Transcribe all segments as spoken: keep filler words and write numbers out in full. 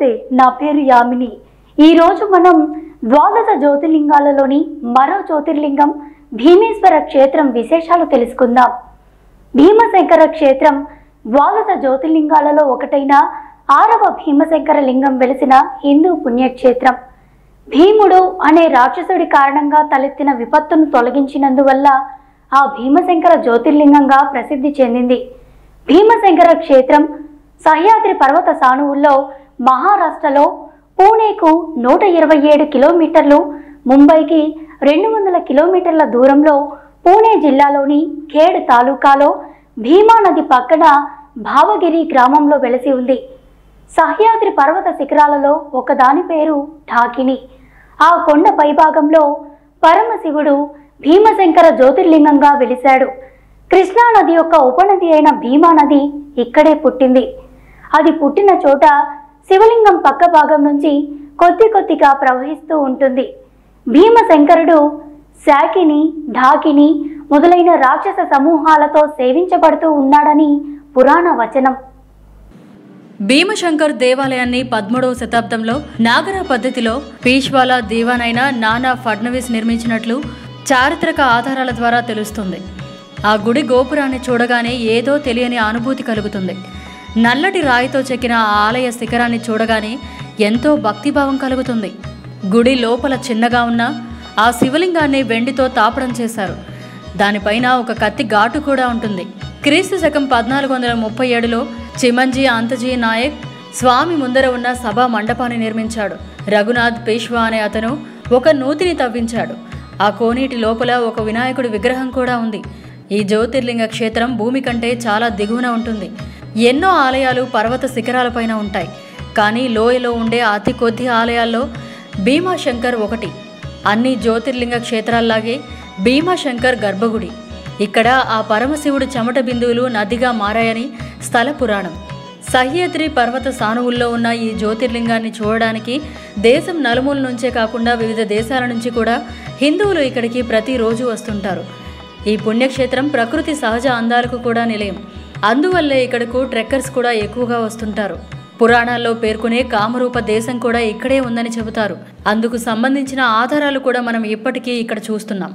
నా పేరు యామిని। ఈ రోజు మనం ద్వాదశ జ్యోతిర్లింగాలలోని మరో జ్యోతిర్లింగం భీమేశ్వర క్షేత్రం విశేషాలు తెలుసుకుందాం। భీమశంకర క్షేత్రం ద్వాదశ జ్యోతిర్లింగాలలో ఒకటైన ఆరవ భీమశంకర లింగం వెలిసిన హిందూ పుణ్యక్షేత్రం। భీముడు అనే రాక్షసుడి కారణంగా తలెత్తిన విపత్తును తొలగించినందువల్ల ఆ భీమశంకర జ్యోతిర్లింగంగా ప్రసిద్ధి చెందింది। భీమశంకర క్షేత్రం సహ్యాద్రి పర్వత సానువుల్లో మహారాష్ట్రలో పూణేకు నూట ఇరవై ఏడు కిలోమీటర్లు, ముంబైకి రెండు వందల కిలోమీటర్ల దూరంలో పూణే జిల్లాలోని ఖేడ్ తాలూకాలో భీమా నది పక్కన భావగిరి గ్రామంలో వెలసి ఉంది। సహ్యాద్రి పర్వత శిఖరాలలో ఒకదాని పేరు ఢాకిని। ఆ కొండ పైభాగంలో పరమశివుడు భీమశంకర జ్యోతిర్లింగంగా వెలిశాడు। కృష్ణా నది యొక్క ఉపనది అయిన భీమా నది ఇక్కడే పుట్టింది। అది పుట్టిన చోట శివలింగం పక్క భాగం నుంచి కొద్ది కొద్దిగా ప్రవహిస్తూ ఉంటుంది। భీమశంకరుడు శాకిని, ఢాకిని మొదలైన రాక్షస సమూహాలతో సేవించబడుతూ ఉన్నాడని పురాణ వచనం। భీమశంకర్ దేవాలయాన్ని పదమూడవ శతాబ్దంలో నాగర పద్ధతిలో పీష్వాలా దీవానైన నానా ఫడ్నవీస్ నిర్మించినట్లు చారిత్రక ఆధారాల ద్వారా తెలుస్తుంది। ఆ గుడి గోపురాన్ని చూడగానే ఏదో తెలియని అనుభూతి కలుగుతుంది। నల్లటి రాయితో చెక్కిన ఆ ఆలయ శిఖరాన్ని చూడగానే ఎంతో భక్తిభావం కలుగుతుంది। గుడి లోపల చిన్నగా ఉన్న ఆ శివలింగాన్ని వెండితో తాపడం చేశారు। దానిపైన ఒక కత్తి ఘాటు కూడా ఉంటుంది। క్రీస్తు శకం పద్నాలుగు వందల ముప్పై ఏడులో చిమంజీ అంతజీ నాయక్ స్వామి ముందర ఉన్న సభా మండపాన్ని నిర్మించాడు। రఘునాథ్ పేష్వా అనే అతను ఒక నూతిని తవ్వించాడు। ఆ కోనేటి లోపల ఒక వినాయకుడి విగ్రహం కూడా ఉంది। ఈ జ్యోతిర్లింగ క్షేత్రం భూమి కంటే చాలా దిగువన ఉంటుంది। ఎన్నో ఆలయాలు పర్వత శిఖరాలపైన ఉంటాయి, కానీ లోయలో ఉండే అతి కొద్ది ఆలయాల్లో భీమాశంకర్ ఒకటి। అన్ని జ్యోతిర్లింగ క్షేత్రాల్లాగే భీమాశంకర్ గర్భగుడి। ఇక్కడ ఆ పరమశివుడి చెమట బిందువులు నదిగా మారాయని స్థల పురాణం। సహ్యాద్రి పర్వత సానువుల్లో ఉన్న ఈ జ్యోతిర్లింగాన్ని చూడడానికి దేశం నలుమూల నుంచే కాకుండా వివిధ దేశాల నుంచి కూడా హిందువులు ఇక్కడికి ప్రతిరోజు వస్తుంటారు। ఈ పుణ్యక్షేత్రం ప్రకృతి సహజ అందాలకు కూడా నిలయం, అందువల్లే ఇక్కడకు ట్రెక్కర్స్ కూడా ఎక్కువగా వస్తుంటారు। పురాణాల్లో పేర్కొనే కామరూప దేశం కూడా ఇక్కడే ఉందని చెబుతారు। అందుకు సంబంధించిన ఆధారాలు కూడా మనం ఇప్పటికీ ఇక్కడ చూస్తున్నాం।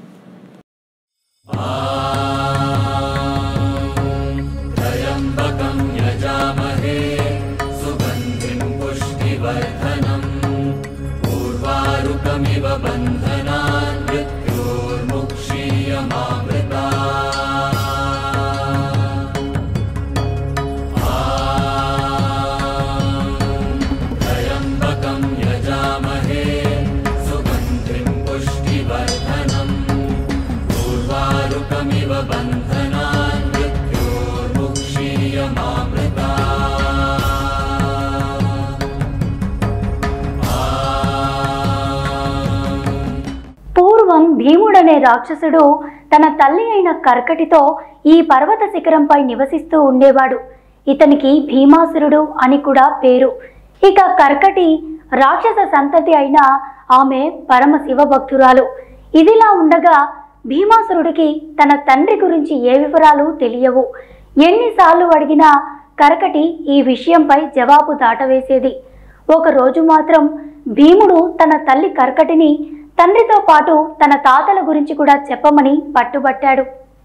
పూర్వం భీముడనే రాక్షసుడు తన తల్లి అయిన కర్కటితో ఈ పర్వత శిఖరంపై నివసిస్తూ ఉండేవాడు। ఇతనికి భీమాసురుడు అని కూడా పేరు। ఇక కర్కటి రాక్షస సంతతి అయిన ఆమె పరమ శివ భక్తురాలు। ఇదిలా ఉండగా భీమాసురుడికి తన తండ్రి గురించి ఏ వివరాలు తెలియవు। ఎన్నిసార్లు అడిగినా కర్కటి ఈ విషయంపై జవాబు దాటవేసేది। ఒకరోజు మాత్రం భీముడు తన తల్లి కర్కటిని తండ్రితో పాటు తన తాతల గురించి కూడా చెప్పమని పట్టుబట్టాడు।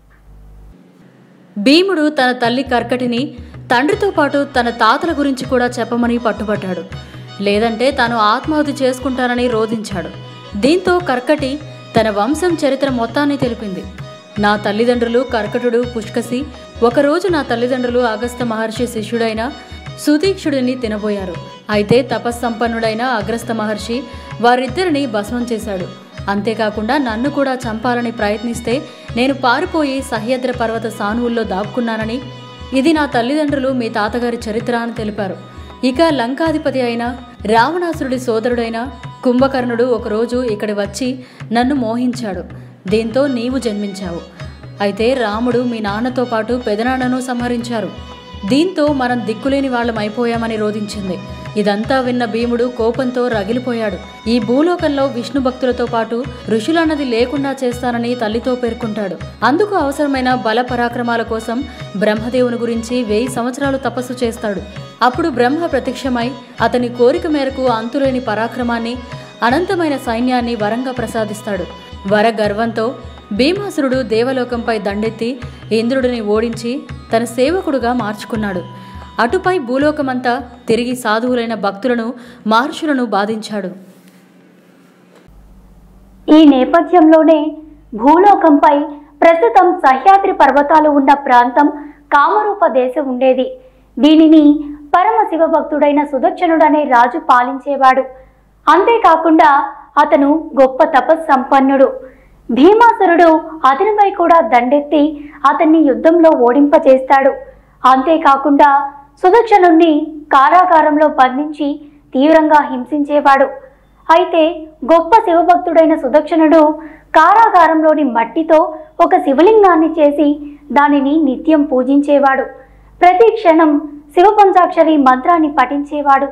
భీముడు తన తల్లి కర్కటిని తండ్రితో పాటు తన తాతల గురించి కూడా చెప్పమని పట్టుబట్టాడు, లేదంటే తాను ఆత్మాహుతి చేసుకుంటానని రోధించాడు। దీంతో కర్కటి తన వంశం చరిత్ర మొత్తాన్ని తెలిపింది। నా తల్లిదండ్రులు కర్కటుడు, పుష్కసి ఒకరోజు నా తల్లిదండ్రులు అగస్త మహర్షి శిష్యుడైన సుతీక్షుడిని తినబోయారు। అయితే తపస్సంపన్నుడైన అగస్త మహర్షి వారిద్దరిని భస్మం చేశాడు। అంతేకాకుండా నన్ను కూడా చంపాలని ప్రయత్నిస్తే నేను పారిపోయి సహ్యాద్రి పర్వత సానువుల్లో దాక్కున్నానని, ఇది నా తల్లిదండ్రులు మీ తాతగారి చరిత్ర అని తెలిపారు। ఇక లంకాధిపతి అయిన రావణాసురుడి సోదరుడైన కుంభకర్ణుడు ఒకరోజు ఇక్కడి వచ్చి నన్ను మోహించాడు, దీంతో నీవు జన్మించావు। అయితే రాముడు మీ నాన్నతో పాటు పెదనాన్నను సంహరించారు, దీంతో మనం దిక్కులేని వాళ్ళం అయిపోయామని రోధించింది। ఇదంతా విన్న భీముడు కోపంతో రగిలిపోయాడు। ఈ భూలోకంలో విష్ణు భక్తులతో పాటు ఋషులన్నది లేకుండా చేస్తానని తల్లితో పేర్కొంటాడు। అందుకు అవసరమైన బల పరాక్రమాల కోసం బ్రహ్మదేవుని గురించి వెయ్యి సంవత్సరాలు తపస్సు చేస్తాడు। అప్పుడు బ్రహ్మ ప్రత్యక్షమై అతని కోరిక మేరకు అంతులేని పరాక్రమాన్ని, అనంతమైన సైన్యాన్ని వరంగా ప్రసాదిస్తాడు. వర గర్వంతో భీమాసురుడు దేవలోకంపై దండెత్తి ఇంద్రుడిని ఓడించి తన సేవకుడుగా మార్చుకున్నాడు. అటుపై భూలోకమంతా తిరిగి సాధువులైన భక్తులను, మహర్షులను బాధించాడు. ఈ నేపథ్యంలోనే భూలోకంపై ప్రస్తుతం సహ్యాద్రి పర్వతాలు ఉన్న ప్రాంతం కామరూప దేశం ఉండేది. దీనిని పరమ శివభక్తుడైన సుదర్శనుడనే రాజు పాలించేవాడు. అంతేకాకుండా అతను గొప్ప తపస్సంపన్నుడు. భీమాసురుడు అతనిపై కూడా దండెత్తి అతన్ని యుద్ధంలో ఓడింపచేస్తాడు. అంతేకాకుండా సుదర్శనుణ్ణి కారాగారంలో బంధించి తీవ్రంగా హింసించేవాడు. అయితే గొప్ప శివభక్తుడైన సుదర్శనుడు కారాగారంలోని మట్టితో ఒక శివలింగాన్ని చేసి దానిని నిత్యం పూజించేవాడు. ప్రతి క్షణం శివపంచాక్షరి మంత్రాన్ని పఠించేవాడు.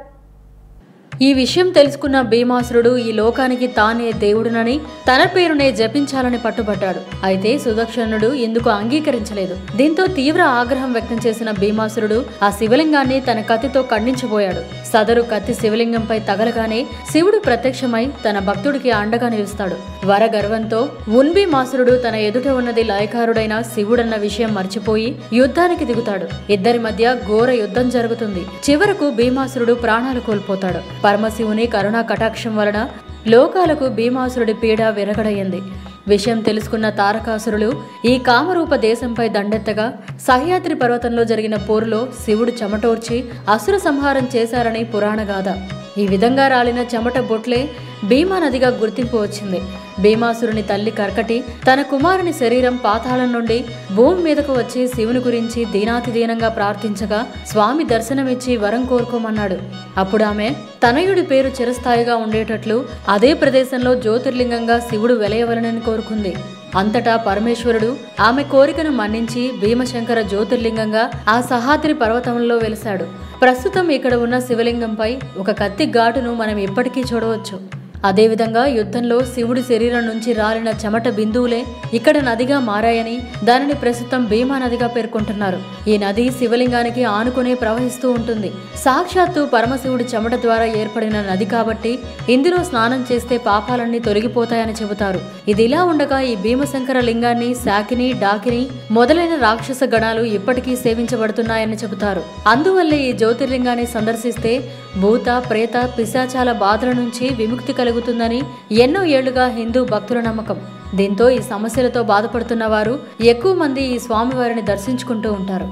ఈ విషయం తెలుసుకున్న భీమాసురుడు ఈ లోకానికి తానే దేవుడునని, తన పేరునే జపించాలని పట్టుబట్టాడు. అయితే సుదర్శనుడు ఇందుకు అంగీకరించలేదు. దీంతో తీవ్ర ఆగ్రహం వ్యక్తం చేసిన భీమాసురుడు ఆ శివలింగాన్ని తన కత్తితో ఖండించబోయాడు. సదరు కత్తి శివలింగంపై తగలగానే శివుడు ప్రత్యక్షమై తన భక్తుడికి అండగా నిలుస్తాడు. వర గర్వంతో ఉన్భీమాసురుడు తన ఎదుట ఉన్నది లయకారుడైన శివుడన్న విషయం మర్చిపోయి యుద్ధానికి దిగుతాడు. ఇద్దరి మధ్య ఘోర యుద్ధం జరుగుతుంది. చివరకు భీమాసురుడు ప్రాణాలు కోల్పోతాడు. పరమశివుని కరుణా కటాక్షం వలన లోకాలకు భీమాసురుడి పీడ విరగడయ్యింది. విషయం తెలుసుకున్న తారకాసురులు ఈ కామరూప దేశంపై దండెత్తగా సహ్యాద్రి పర్వతంలో జరిగిన పోరులో శివుడు చెమటోర్చి అసుర సంహారం చేశారని పురాణగాథ. ఈ విధంగా రాలిన చెమట బొట్లే భీమా నదిగా గుర్తింపు వచ్చింది. భీమాసురుని తల్లి కర్కటి తన కుమారుని శరీరం పాతాళం నుండి భూమి మీదకు వచ్చి శివుని గురించి దీనాతి దీనంగా ప్రార్థించగా స్వామి దర్శనమిచ్చి వరం కోరుకోమన్నాడు. అప్పుడు ఆమె తనయుడి పేరు చిరస్థాయిగా ఉండేటట్లు అదే ప్రదేశంలో జ్యోతిర్లింగంగా శివుడు వెలయవలనని కోరుకుంది. అంతటా పరమేశ్వరుడు ఆమె కోరికను మన్నించి భీమశంకర జ్యోతిర్లింగంగా ఆ సహ్యాద్రి పర్వతంలో వెలిశాడు. ప్రస్తుతం ఇక్కడ ఉన్న శివలింగంపై ఒక కత్తి ఘాటును మనం ఇప్పటికీ చూడవచ్చు. అదేవిధంగా యుద్ధంలో శివుడి శరీరం నుంచి రాలిన చెమట బిందువులే ఇక్కడ నదిగా మారాయని, దానిని ప్రస్తుతం భీమా నదిగా పేర్కొంటున్నారు. ఈ నది శివలింగానికి ఆనుకునే ప్రవహిస్తూ ఉంటుంది. సాక్షాత్తు పరమశివుడి చెమట ద్వారా ఏర్పడిన నది కాబట్టి ఇందులో స్నానం చేస్తే పాపాలన్నీ తొలగిపోతాయని చెబుతారు. ఇది ఇలా ఉండగా ఈ భీమశంకర లింగాన్ని శాకిని, డాకిని మొదలైన రాక్షస గణాలు ఇప్పటికీ సేవించబడుతున్నాయని చెబుతారు. అందువల్లే ఈ జ్యోతిర్లింగాన్ని సందర్శిస్తే భూత, ప్రేత, పిశాచాల బాధల నుంచి విముక్తి కలుగుతుందని ఎన్నో ఏళ్లుగా హిందూ భక్తుల నమ్మకం. దీంతో ఈ సమస్యలతో బాధపడుతున్న వారు ఎక్కువ మంది ఈ స్వామివారిని దర్శించుకుంటూ ఉంటారు.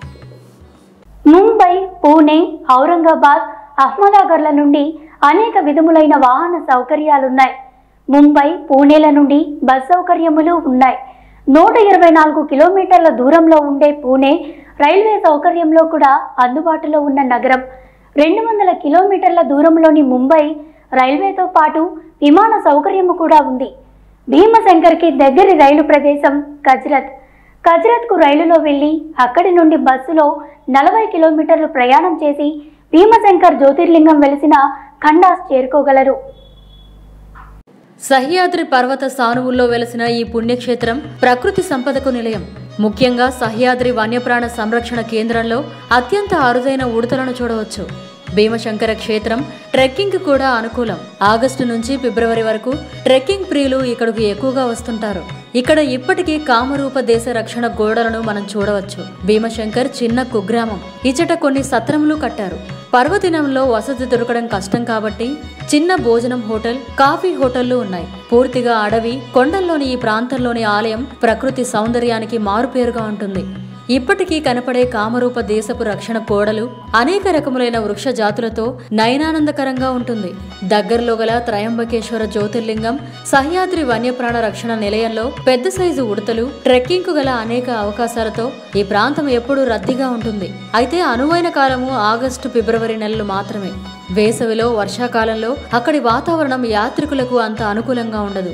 ముంబై, పూణే, ఔరంగాబాద్, అహ్మదాగర్ల నుండి అనేక విధములైన వాహన సౌకర్యాలున్నాయి. ముంబై, పూణేల నుండి బస్ సౌకర్యములు ఉన్నాయి. నూట ఇరవై నాలుగు కిలోమీటర్ల దూరంలో ఉండే పూణే రైల్వే సౌకర్యంలో కూడా అందుబాటులో ఉన్న నగరం. రెండు వందల కిలోమీటర్ల దూరంలోని ముంబై రైల్వేతో పాటు విమాన సౌకర్యము కూడా ఉంది. భీమశంకర్కి దగ్గరి రైలు ప్రదేశం కజ్రత్. కజ్రత్కు రైలులో వెళ్ళి అక్కడి నుండి బస్సులో నలభై కిలోమీటర్లు ప్రయాణం చేసి భీమశంకర్ జ్యోతిర్లింగం వెలిసిన ఖండాస్ చేరుకోగలరు. సహ్యాద్రి పర్వత సానువుల్లో వెలసిన ఈ పుణ్యక్షేత్రం ప్రకృతి సంపదకు నిలయం. ముఖ్యంగా సహ్యాద్రి వన్యప్రాణ సంరక్షణ కేంద్రంలో అత్యంత అరుదైన ఉడతలను చూడవచ్చు. భీమశంకర క్షేత్రం ట్రెక్కింగ్ కూడా అనుకూలం. ఆగస్టు నుంచి ఫిబ్రవరి వరకు ట్రెక్కింగ్ ప్రియులు ఇక్కడకు ఎక్కువగా వస్తుంటారు. ఇక్కడ ఇప్పటికీ కామరూప దేశ రక్షణ గోడలను మనం చూడవచ్చు. భీమశంకర్ చిన్న కుగ్రామం. ఇచ్చట కొన్ని సత్రములు కట్టారు. పర్వదినంలో వసతి దొరకడం కష్టం కాబట్టి చిన్న భోజనం హోటల్, కాఫీ హోటళ్లు ఉన్నాయి. పూర్తిగా అడవి, కొండల్లోని ఈ ప్రాంతంలోని ఆలయం ప్రకృతి సౌందర్యానికి మారుపేరుగా ఉంటుంది. ఇప్పటికీ కనపడే కామరూప దేశపు రక్షణ కోడలు అనేక రకములైన వృక్ష జాతులతో నయనానందకరంగా ఉంటుంది. దగ్గరలో గల త్రయంబకేశ్వర జ్యోతిర్లింగం, సహ్యాద్రి వన్యప్రాణ రక్షణ నిలయంలో పెద్ద సైజు ఉడతలు, ట్రెక్కింగ్ కు గల అనేక అవకాశాలతో ఈ ప్రాంతం ఎప్పుడూ రద్దీగా ఉంటుంది. అయితే అనువైన కాలము ఆగస్టు, ఫిబ్రవరి నెలలు మాత్రమే. వేసవిలో, వర్షాకాలంలో అక్కడి వాతావరణం యాత్రికులకు అంత అనుకూలంగా ఉండదు.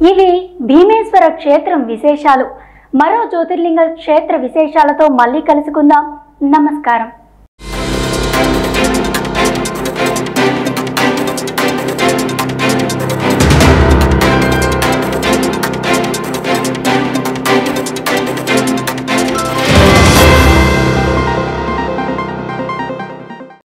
ఇవి భీమేశ్వర క్షేత్రం విశేషాలు. మరో జ్యోతిర్లింగ క్షేత్ర విశేషాలతో మళ్ళీ కలుసుకుందాం. నమస్కారం.